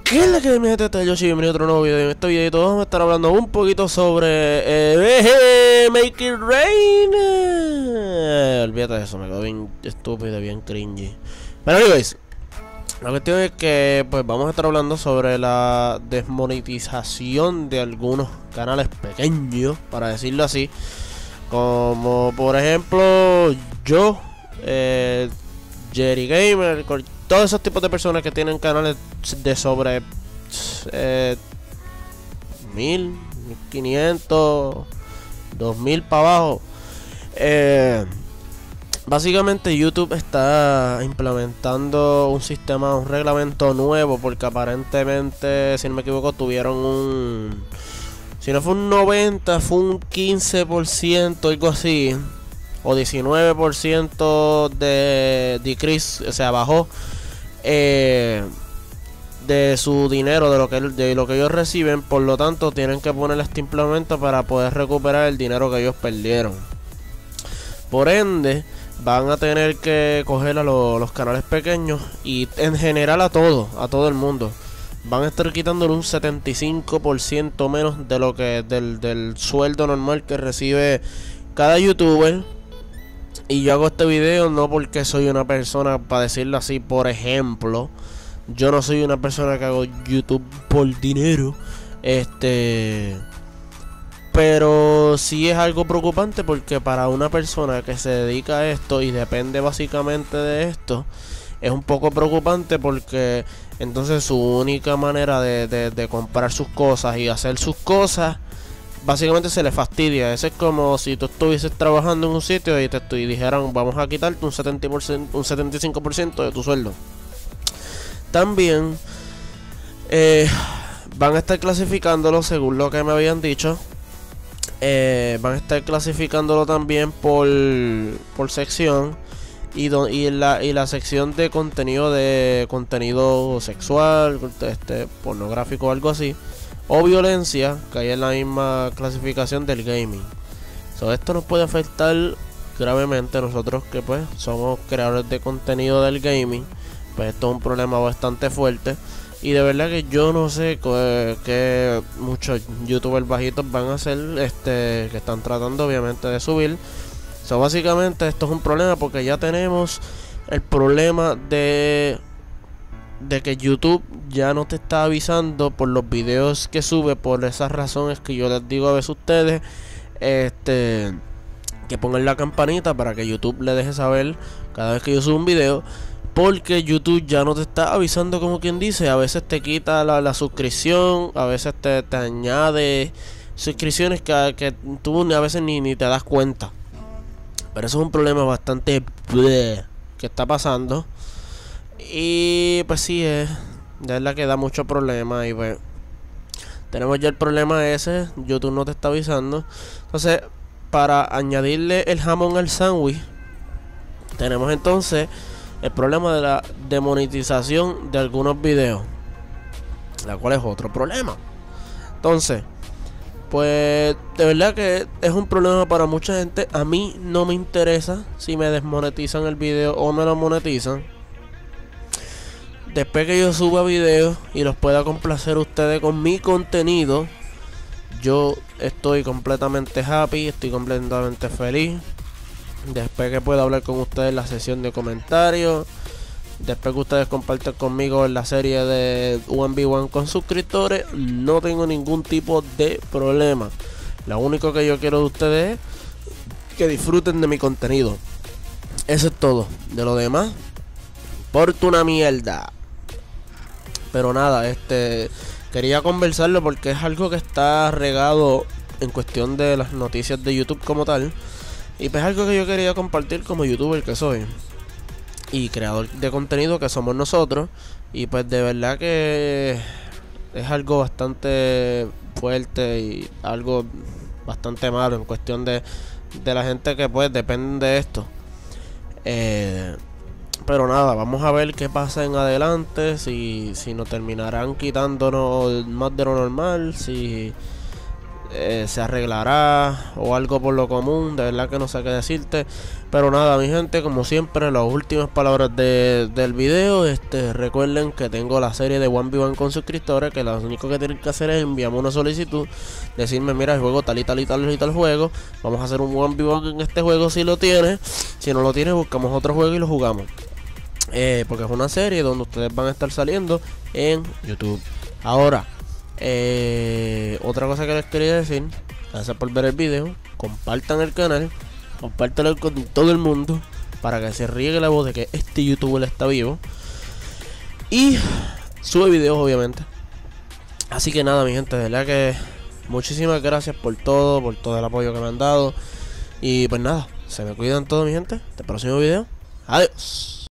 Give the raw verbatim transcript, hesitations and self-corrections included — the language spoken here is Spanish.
¿Qué es la que me mete Yoshi? Bienvenido a otro nuevo video. En este videito vamos a estar hablando un poquito sobre eh, Make It Rain. Eh, olvídate de eso, me quedo bien estúpido, bien cringy. Pero anyways, la cuestión es que pues vamos a estar hablando sobre la desmonetización de algunos canales pequeños, para decirlo así. Como por ejemplo yo, eh, Jerry Gamer, todos esos tipos de personas que tienen canales de sobre eh, mil, mil quinientos, dos mil para abajo. Eh, básicamente YouTube está implementando un sistema, un reglamento nuevo, porque aparentemente, si no me equivoco, tuvieron un, si no fue un noventa, fue un quince por ciento, algo así, o diecinueve por ciento de decrease, o sea, bajó eh, de su dinero, de lo que de lo que ellos reciben. Por lo tanto, tienen que poner este implemento para poder recuperar el dinero que ellos perdieron. Por ende, van a tener que coger a lo, los canales pequeños y en general a todo, a todo el mundo. Van a estar quitándole un setenta y cinco por ciento menos de lo que del, del sueldo normal que recibe cada youtuber. Y yo hago este video no porque soy una persona, para decirlo así, por ejemplo, yo no soy una persona que hago YouTube por dinero. Este... Pero sí es algo preocupante, porque para una persona que se dedica a esto y depende básicamente de esto, es un poco preocupante, porque entonces su única manera de, de, de comprar sus cosas y hacer sus cosas básicamente se le fastidia. Eso es como si tú estuvieses trabajando en un sitio y te y dijeran vamos a quitarte un setenta por ciento, un setenta y cinco por ciento de tu sueldo. También eh, van a estar clasificándolo, según lo que me habían dicho, eh, van a estar clasificándolo también por, por sección. Y, do, y, la, y la sección de contenido de contenido sexual, este, pornográfico o algo así, o violencia, que hay en la misma clasificación del gaming. So, esto nos puede afectar gravemente. Nosotros que pues somos creadores de contenido del gaming, pues esto es un problema bastante fuerte. Y de verdad que yo no sé que, que muchos youtubers bajitos van a hacer, este, que están tratando obviamente de subir. So, básicamente esto es un problema, porque ya tenemos el problema de de que YouTube ya no te está avisando por los videos que sube. Por esas razones que yo les digo a veces a ustedes, este, que pongan la campanita para que YouTube le deje saber cada vez que yo subo un video, porque YouTube ya no te está avisando, como quien dice. A veces te quita la, la suscripción, a veces te, te añade suscripciones que, que tú a veces ni, ni te das cuenta. Pero eso es un problema bastante bleh, que está pasando. Y pues sí, es de verdad que da mucho problema. Y pues tenemos ya el problema ese, YouTube no te está avisando. Entonces, para añadirle el jamón al sándwich, tenemos entonces el problema de la demonetización de algunos videos, la cual es otro problema. Entonces, pues de verdad que es un problema para mucha gente. A mí no me interesa si me desmonetizan el video o me lo monetizan. Después que yo suba videos y los pueda complacer a ustedes con mi contenido, yo estoy completamente happy, estoy completamente feliz. Después que pueda hablar con ustedes en la sesión de comentarios, después que ustedes compartan conmigo en la serie de uno ve uno con suscriptores, no tengo ningún tipo de problema. Lo único que yo quiero de ustedes es que disfruten de mi contenido. Eso es todo. De lo demás, porta una mierda. Pero nada, este quería conversarlo porque es algo que está regado en cuestión de las noticias de YouTube como tal. Y pues es algo que yo quería compartir como youtuber que soy y creador de contenido que somos nosotros. Y pues de verdad que es algo bastante fuerte y algo bastante malo en cuestión de, de la gente que pues depende de esto. Eh... Pero nada, vamos a ver qué pasa en adelante. Si, si nos terminarán quitándonos más de lo normal, si eh, se arreglará o algo por lo común. De verdad que no sé qué decirte. Pero nada, mi gente, como siempre, las últimas palabras de, del video. Este, recuerden que tengo la serie de uno ve uno con suscriptores, que lo único que tienen que hacer es enviarme una solicitud, decirme, mira, el juego tal y tal y tal y tal juego, vamos a hacer un uno ve uno en este juego si lo tienes. Si no lo tienes, buscamos otro juego y lo jugamos. Eh, porque es una serie donde ustedes van a estar saliendo en YouTube. Ahora, eh, otra cosa que les quería decir, gracias por ver el video, compartan el canal, compártelo con todo el mundo para que se riegue la voz de que este youtuber está vivo y sube videos, obviamente. Así que nada, mi gente, de verdad que muchísimas gracias por todo, por todo el apoyo que me han dado. Y pues nada, se me cuidan todos, mi gente. Hasta el próximo video. Adiós.